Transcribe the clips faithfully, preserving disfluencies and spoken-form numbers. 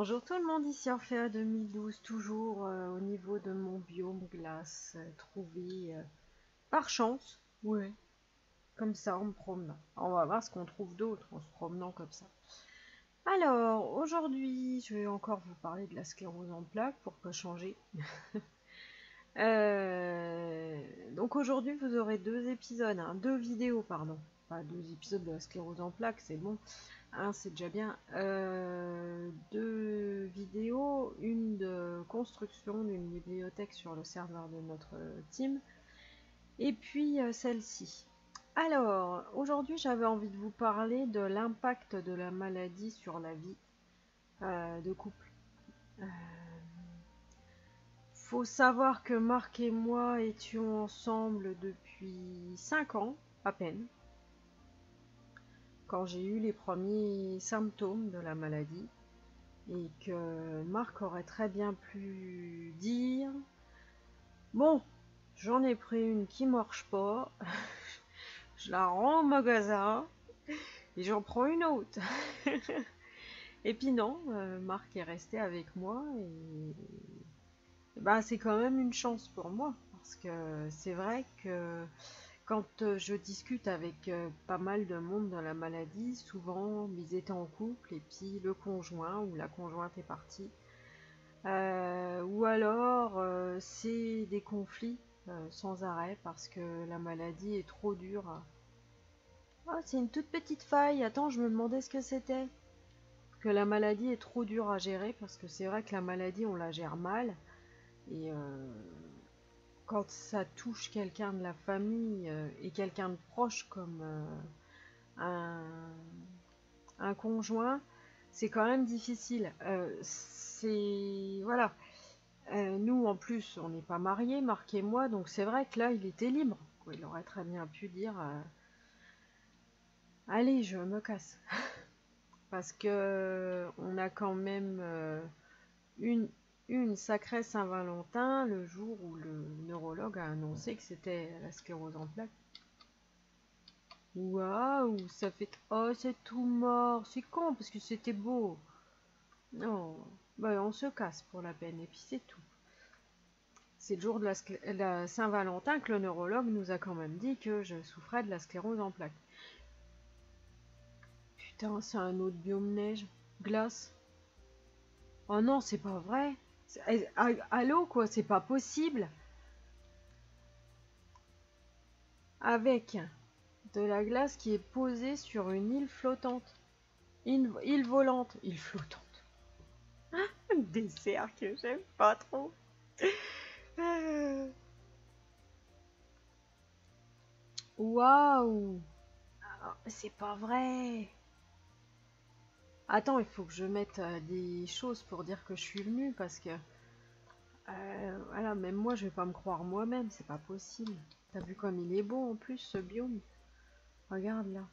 Bonjour tout le monde, ici Orphea deux mille douze, toujours euh, au niveau de mon biome glace, euh, trouvé euh, par chance, ouais, comme ça en me promenant. On va voir ce qu'on trouve d'autre en se promenant comme ça. Alors, aujourd'hui, je vais encore vous parler de la sclérose en plaques pour pas changer. Euh, donc aujourd'hui, vous aurez deux épisodes, hein, deux vidéos, pardon. Pas deux épisodes de la sclérose en plaques, c'est bon. Hein, c'est déjà bien. Euh, deux vidéos, une de construction d'une bibliothèque sur le serveur de notre team, et puis euh, celle-ci. Alors, aujourd'hui, j'avais envie de vous parler de l'impact de la maladie sur la vie euh, de couple. Euh, faut savoir que Marc et moi étions ensemble depuis cinq ans, à peine, quand j'ai eu les premiers symptômes de la maladie. Et que Marc aurait très bien pu dire bon, j'en ai pris une qui marche pas, je la rends au magasin et j'en prends une autre. Et puis non, euh, Marc est resté avec moi et, et bah, c'est quand même une chance pour moi parce que c'est vrai que quand je discute avec pas mal de monde dans la maladie, souvent ils étaient en couple et puis le conjoint ou la conjointe est partie. Euh, ou alors euh, c'est des conflits euh, sans arrêt parce que la maladie est trop dure. Ah, c'est une toute petite faille, attends, je me demandais ce que c'était. Que la maladie est trop dure à gérer parce que c'est vrai que la maladie on la gère mal et euh, quand ça touche quelqu'un de la famille euh, et quelqu'un de proche comme euh, un, un conjoint, c'est quand même difficile. Euh, c'est voilà. Euh, nous, en plus, on n'est pas mariés, Marc et moi, donc c'est vrai que là, il était libre. Il aurait très bien pu dire euh, allez, je me casse. Parce que on a quand même euh, une, une sacrée Saint-Valentin le jour où le neurologue a annoncé que c'était la sclérose en plaques. Waouh, ça fait. Oh, c'est tout mort, c'est con parce que c'était beau. Non, bah, on se casse pour la peine, et puis c'est tout. C'est le jour de la, la Saint-Valentin que le neurologue nous a quand même dit que je souffrais de la sclérose en plaques. Putain, c'est un autre biome neige. Glace. Oh non, c'est pas vrai. Allô, quoi, c'est pas possible. Avec de la glace qui est posée sur une île flottante. Île, île volante. Île flottante. Un dessert que j'aime pas trop. Waouh. C'est pas vrai. Attends, il faut que je mette euh, des choses pour dire que je suis venue parce que euh, voilà, même moi je vais pas me croire moi-même, c'est pas possible. T'as vu comme il est beau en plus ce biome? Regarde là.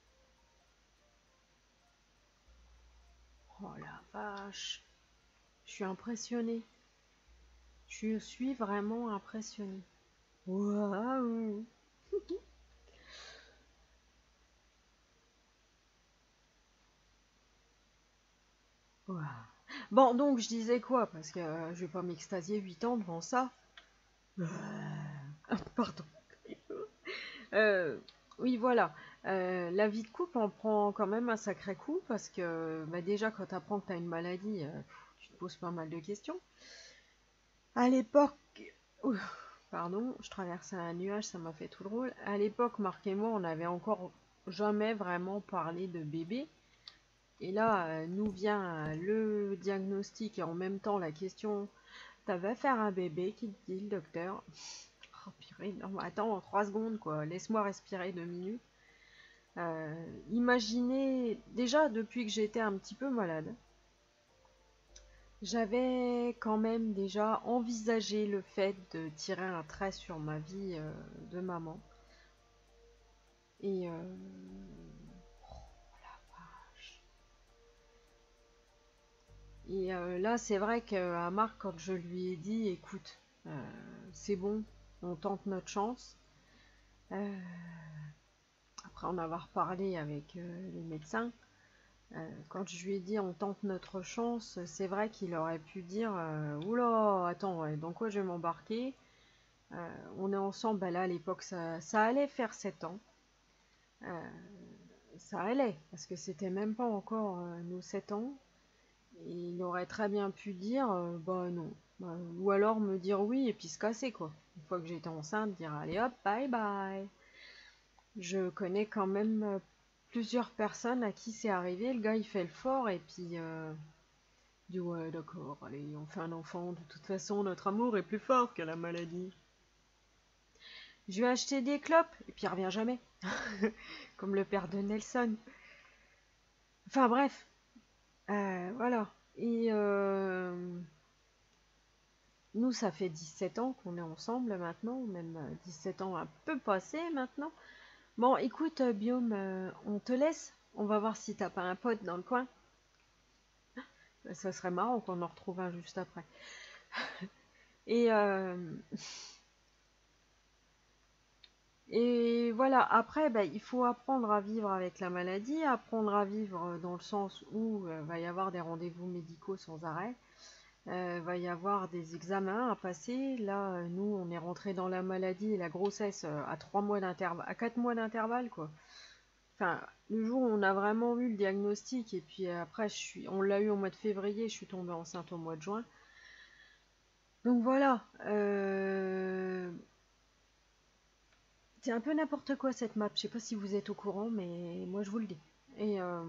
Oh la vache. Je suis impressionnée. Je suis vraiment impressionnée. Waouh. Wow. Bon, donc je disais quoi? Parce que euh, je vais pas m'extasier huit ans devant ça. Pardon. Euh, oui, voilà. Euh, la vie de couple en prend quand même un sacré coup parce que bah, déjà, quand tu apprends que tu as une maladie, euh, tu te poses pas mal de questions. À l'époque, pardon, je traversais un nuage, ça m'a fait tout drôle. À l'époque, Marc et moi, on n'avait encore jamais vraiment parlé de bébé. Et là, euh, nous vient euh, le diagnostic et en même temps la question, tu vas faire un bébé, qui te dit le docteur? Oh purée, non, attends, trois secondes quoi, laisse-moi respirer deux minutes. Euh, imaginez, déjà depuis que j'étais un petit peu malade, j'avais quand même déjà envisagé le fait de tirer un trait sur ma vie euh, de maman. Et euh, oh la vache. Et euh, là, c'est vrai qu'à Marc, quand je lui ai dit, écoute, euh, c'est bon, on tente notre chance. Euh, après en avoir parlé avec euh, les médecins, Euh, quand je lui ai dit on tente notre chance, c'est vrai qu'il aurait pu dire euh, oula, attends, ouais, dans quoi je vais m'embarquer? Euh, on est ensemble, bah là à l'époque ça, ça allait faire sept ans. Euh, ça allait, parce que c'était même pas encore euh, nos sept ans. Et il aurait très bien pu dire euh, bah non. Bah, ou alors me dire oui et puis se casser quoi. Une fois que j'étais enceinte, dire allez hop, bye bye. Je connais quand même euh, plusieurs personnes à qui c'est arrivé. Le gars il fait le fort et puis euh, il dit ouais d'accord, allez on fait un enfant. De toute façon notre amour est plus fort que la maladie. Je lui ai acheté des clopes et puis il revient jamais. Comme le père de Nelson. Enfin bref, euh, voilà. Et euh, nous, ça fait dix-sept ans qu'on est ensemble maintenant, même euh, dix-sept ans un peu passé maintenant. Bon, écoute, euh, Biome, euh, on te laisse. On va voir si t'as pas un pote dans le coin. Ça serait marrant qu'on en retrouve un juste après. Et, euh, et voilà, après, bah, il faut apprendre à vivre avec la maladie, apprendre à vivre dans le sens où il va y avoir des rendez-vous médicaux sans arrêt. Euh, va y avoir des examens à passer. Là, euh, nous, on est rentré dans la maladie et la grossesse euh, à trois mois d'intervalle, à quatre mois d'intervalle, quoi. Enfin, le jour où on a vraiment eu le diagnostic, et puis euh, après, je suis, on l'a eu au mois de février, je suis tombée enceinte au mois de juin. Donc voilà. Euh... C'est un peu n'importe quoi cette map. Je sais pas si vous êtes au courant, mais moi je vous le dis. Et euh...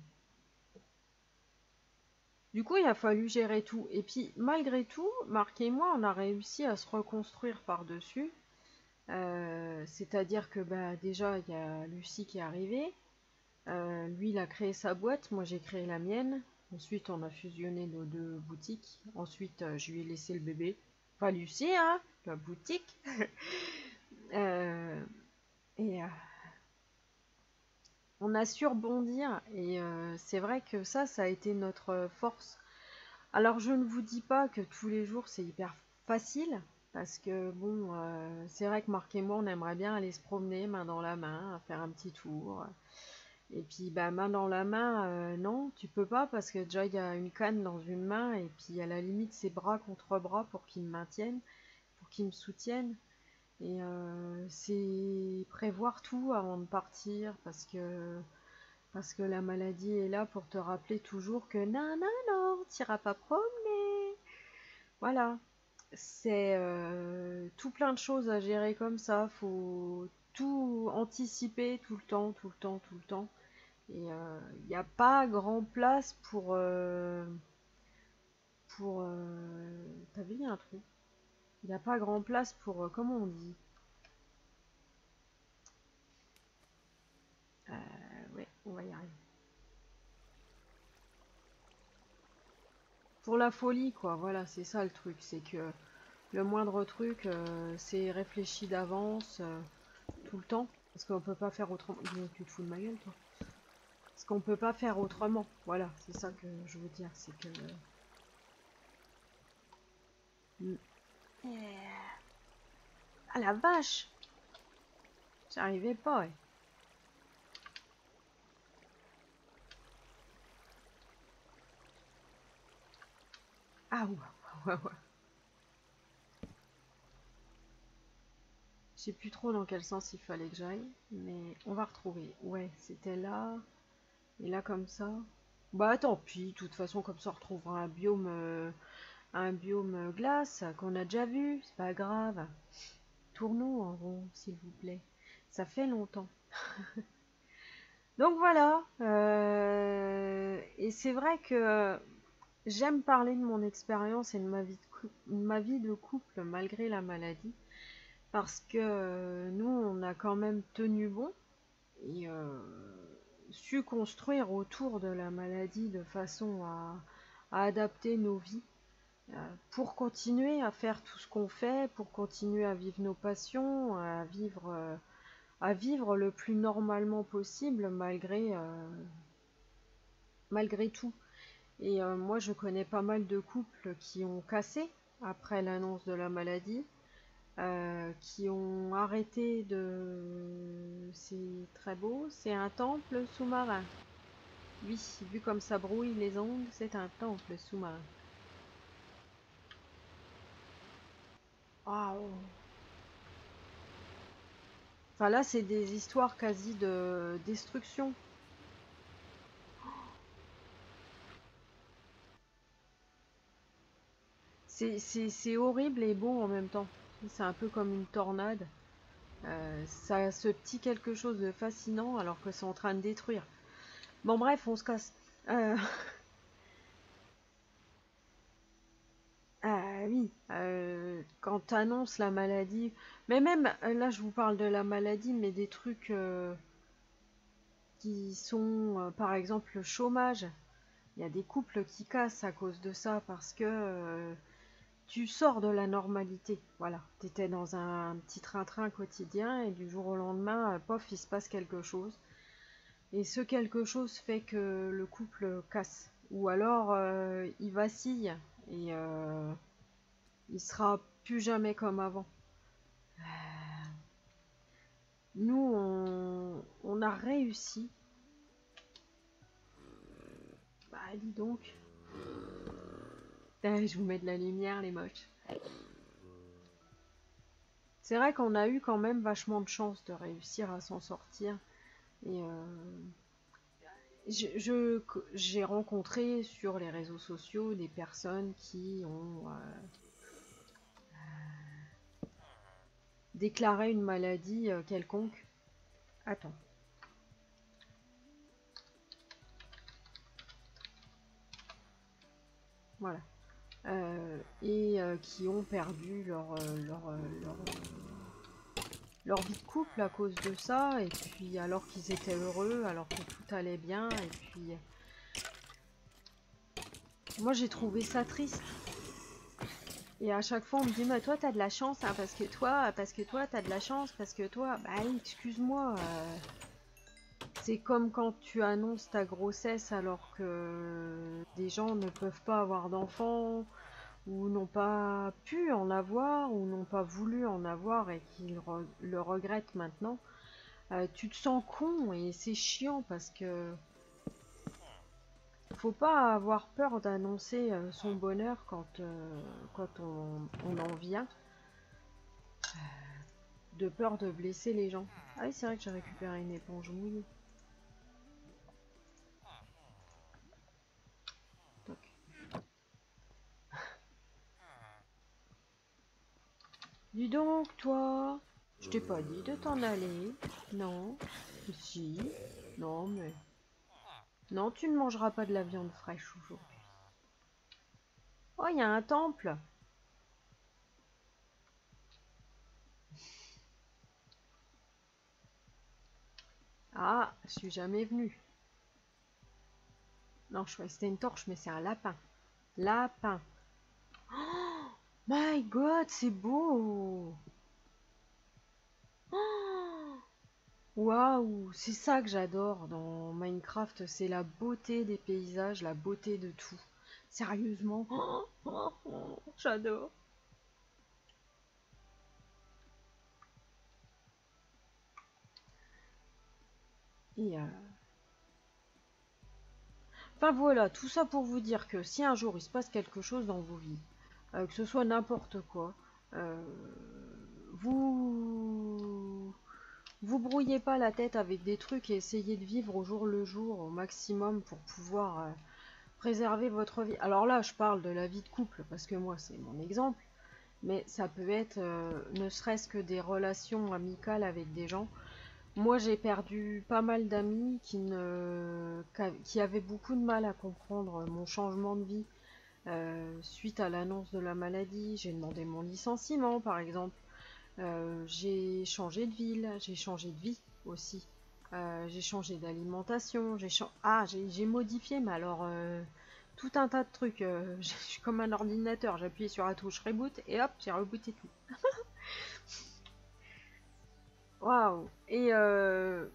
du coup, il a fallu gérer tout. Et puis, malgré tout, Marc et moi, on a réussi à se reconstruire par-dessus. Euh, c'est-à-dire que bah, déjà, il y a Lucie qui est arrivée. Euh, lui, il a créé sa boîte. Moi, j'ai créé la mienne. Ensuite, on a fusionné nos deux boutiques. Ensuite, euh, je lui ai laissé le bébé. Pas Lucie, hein, la boutique. euh, et euh, on a su rebondir. Et euh, c'est vrai que ça, ça a été notre force. Alors, je ne vous dis pas que tous les jours, c'est hyper facile. Parce que bon, euh, c'est vrai que Marc et moi, on aimerait bien aller se promener main dans la main, faire un petit tour. Et puis, bah, main dans la main, euh, non, tu peux pas parce que déjà, il y a une canne dans une main et puis à la limite, c'est bras contre bras pour qu'ils me maintiennent, pour qu'ils me soutiennent. Et euh, c'est prévoir tout avant de partir parce que, parce que la maladie est là pour te rappeler toujours que non, non, non, t'iras pas promener. Voilà. C'est euh, tout plein de choses à gérer comme ça. Faut tout anticiper tout le temps, tout le temps, tout le temps. Et il euh, n'y a pas grand place pour... Euh, pour euh, T'as vu, il y a un truc. Il n'y a pas grand place pour... Euh, comment on dit euh, Ouais, on va y arriver. Pour la folie, quoi. Voilà, c'est ça le truc. C'est que le moindre truc, euh, c'est réfléchi d'avance, euh, tout le temps. Parce qu'on peut pas faire autrement. Tu te fous de ma gueule, toi. Parce qu'on peut pas faire autrement. Voilà, c'est ça que je veux dire. C'est que... Euh... Ah la vache! J'arrivais pas, ouais. Ah ouais, ouais, ouais. Je sais plus trop dans quel sens il fallait que j'aille, mais on va retrouver. Ouais, c'était là, et là comme ça. Bah tant pis, de toute façon comme ça on retrouvera un biome, euh, un biome glace qu'on a déjà vu, c'est pas grave. Tournons en rond, s'il vous plaît. Ça fait longtemps. Donc voilà, euh, et c'est vrai que j'aime parler de mon expérience et de ma vie de, ma vie de couple malgré la maladie. Parce que euh, nous, on a quand même tenu bon et euh, su construire autour de la maladie de façon à, à adapter nos vies euh, pour continuer à faire tout ce qu'on fait, pour continuer à vivre nos passions, à vivre, euh, à vivre le plus normalement possible malgré, euh, malgré tout. Et euh, moi, je connais pas mal de couples qui ont cassé après l'annonce de la maladie. Euh, qui ont arrêté de... C'est très beau, c'est un temple sous-marin. Oui, vu comme ça brouille les ondes, c'est un temple sous-marin. Waouh! Enfin là, c'est des histoires quasi de destruction. C'est horrible et beau en même temps. C'est un peu comme une tornade. Euh, ça a ce petit quelque chose de fascinant alors que c'est en train de détruire. Bon bref, on se casse. Euh, ah oui, euh, quand t'annonces la maladie, mais même euh, là je vous parle de la maladie, mais des trucs euh, qui sont euh, par exemple le chômage. Il y a des couples qui cassent à cause de ça parce que euh, tu sors de la normalité. Voilà, tu étais dans un petit train-train quotidien et du jour au lendemain, euh, pof, il se passe quelque chose. Et ce quelque chose fait que le couple casse. Ou alors euh, il vacille et euh, il sera plus jamais comme avant. Nous, on, on a réussi. Bah dis donc. Eh, je vous mets de la lumière, les moches. C'est vrai qu'on a eu quand même vachement de chance de réussir à s'en sortir. Et euh, je, j'ai rencontré sur les réseaux sociaux des personnes qui ont euh, déclaré une maladie euh, quelconque. Attends. Voilà. Euh, et euh, qui ont perdu leur, euh, leur, euh, leur, leur vie de couple à cause de ça. Et puis alors qu'ils étaient heureux, alors que tout allait bien. Et puis moi j'ai trouvé ça triste. Et à chaque fois on me dit mais toi t'as de la chance hein, parce que toi parce que toi t'as de la chance parce que toi bah excuse-moi euh, c'est comme quand tu annonces ta grossesse alors que des gens ne peuvent pas avoir d'enfants ou n'ont pas pu en avoir ou n'ont pas voulu en avoir et qu'ils re le regrettent maintenant. Euh, tu te sens con et c'est chiant parce que faut pas avoir peur d'annoncer euh, son bonheur quand, euh, quand on, on en vient. De peur de blesser les gens. Ah oui, c'est vrai que j'ai récupéré une éponge mouillée. Toc. Dis donc, toi, je t'ai pas dit de t'en aller. Non. Si. Non, mais... Non, tu ne mangeras pas de la viande fraîche aujourd'hui. Oh, il y a un temple. Ah, je suis jamais venue. Non, je croyais que c'était une torche, mais c'est un lapin. Lapin. Oh, my God, c'est beau. Oh, waouh, c'est ça que j'adore dans Minecraft, c'est la beauté des paysages, la beauté de tout. Sérieusement, oh, oh, oh, j'adore. Et euh... enfin voilà, tout ça pour vous dire que si un jour il se passe quelque chose dans vos vies, euh, que ce soit n'importe quoi, euh, vous vous brouillez pas la tête avec des trucs et essayez de vivre au jour le jour au maximum pour pouvoir euh, préserver votre vie. Alors là, je parle de la vie de couple parce que moi c'est mon exemple. Mais ça peut être euh, ne serait-ce que des relations amicales avec des gens. Moi, j'ai perdu pas mal d'amis qui, ne, qui avaient beaucoup de mal à comprendre mon changement de vie euh, suite à l'annonce de la maladie. J'ai demandé mon licenciement, par exemple. Euh, j'ai changé de ville, j'ai changé de vie aussi. Euh, j'ai changé d'alimentation, j'ai cha ah, j'ai modifié, mais alors euh, tout un tas de trucs. Euh, je suis comme un ordinateur, j'ai appuyé sur la touche reboot et hop, j'ai rebooté tout. Waouh! Et, euh,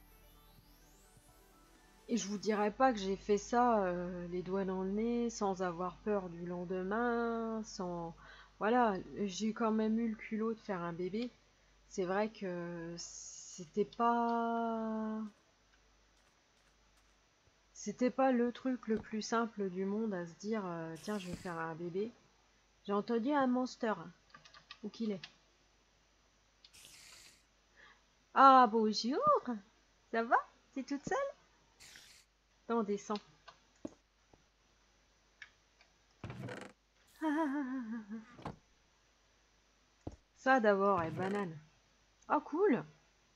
et je vous dirais pas que j'ai fait ça euh, les doigts dans le nez, sans avoir peur du lendemain, sans... Voilà, j'ai quand même eu le culot de faire un bébé. C'est vrai que c'était pas... c'était pas le truc le plus simple du monde à se dire euh, tiens, je vais faire un bébé. J'ai entendu un monster. Où qu'il est? Ah, bonjour. Ça va? T'es toute seule? Attends, descends. Ça d'abord est banane. Ah, cool.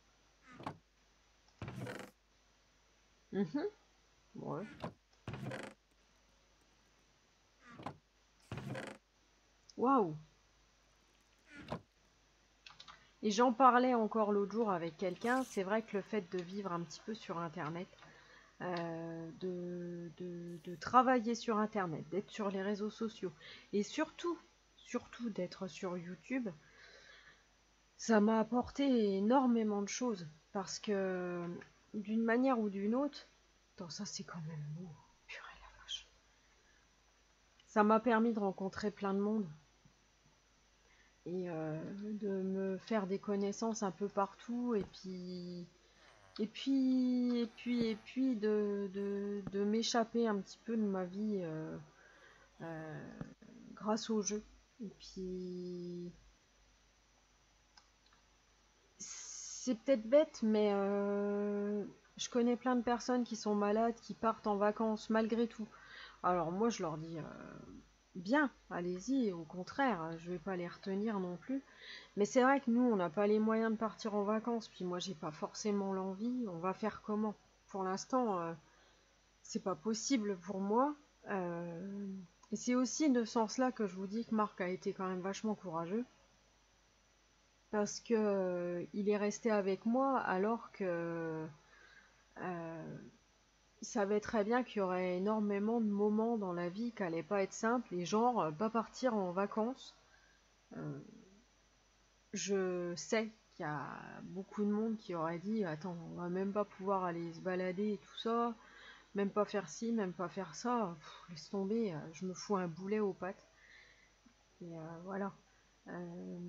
Mhm. Ouais. Waouh. Et j'en parlais encore l'autre jour avec quelqu'un. C'est vrai que le fait de vivre un petit peu sur Internet, euh, de, de, de travailler sur Internet, d'être sur les réseaux sociaux, et surtout, surtout d'être sur YouTube, ça m'a apporté énormément de choses. Parce que d'une manière ou d'une autre, attends, ça c'est quand même beau. Purée la vache. Ça m'a permis de rencontrer plein de monde et euh, de me faire des connaissances un peu partout et puis et puis et puis et puis de, de, de m'échapper un petit peu de ma vie euh, euh, grâce au jeu. Et puis c'est peut-être bête, mais euh, je connais plein de personnes qui sont malades, qui partent en vacances malgré tout. Alors moi je leur dis euh, bien, allez-y, au contraire, je vais pas les retenir non plus. Mais c'est vrai que nous, on n'a pas les moyens de partir en vacances, puis moi, j'ai pas forcément l'envie. On va faire comment? Pour l'instant, euh, c'est pas possible pour moi. Euh, et c'est aussi de ce sens-là que je vous dis que Marc a été quand même vachement courageux, parce que euh, il est resté avec moi alors que euh, il savait très bien qu'il y aurait énormément de moments dans la vie qui n'allaient pas être simples, et genre euh, pas partir en vacances. Euh, Je sais qu'il y a beaucoup de monde qui aurait dit attends, on va même pas pouvoir aller se balader et tout ça, même pas faire ci, même pas faire ça. Pff, laisse tomber, euh, je me fous un boulet aux pattes. Et euh, voilà. Euh,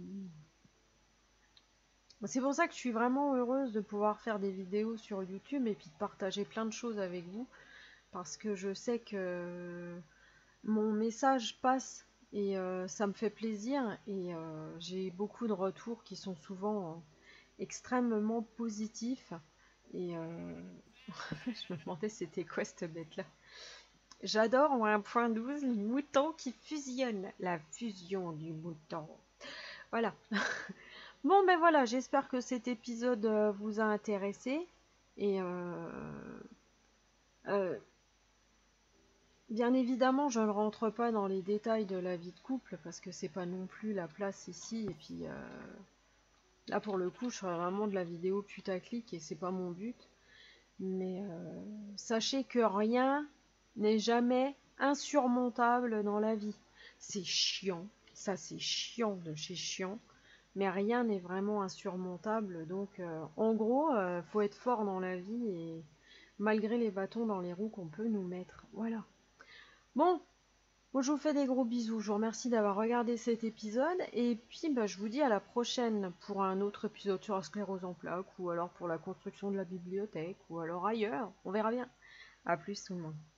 C'est pour ça que je suis vraiment heureuse de pouvoir faire des vidéos sur YouTube et puis de partager plein de choses avec vous, parce que je sais que mon message passe et euh, ça me fait plaisir, et euh, j'ai beaucoup de retours qui sont souvent euh, extrêmement positif. Et euh, je me demandais c'était quoi cette bête là. J'adore en un point douze les moutons qui fusionnent. La fusion du mouton. Voilà. Bon ben voilà, j'espère que cet épisode euh, vous a intéressé. Et euh, euh, bien évidemment, je ne rentre pas dans les détails de la vie de couple parce que c'est pas non plus la place ici. Et puis euh, là pour le coup, je ferai vraiment de la vidéo putaclic et c'est pas mon but. Mais euh, sachez que rien n'est jamais insurmontable dans la vie. C'est chiant, ça c'est chiant de chez chiant, mais rien n'est vraiment insurmontable. Donc euh, en gros, euh, faut être fort dans la vie et malgré les bâtons dans les roues qu'on peut nous mettre. Voilà. Bon, moi je vous fais des gros bisous. Je vous remercie d'avoir regardé cet épisode et puis bah, je vous dis à la prochaine pour un autre épisode sur la sclérose en plaques ou alors pour la construction de la bibliothèque ou alors ailleurs. On verra bien. A plus tout le monde.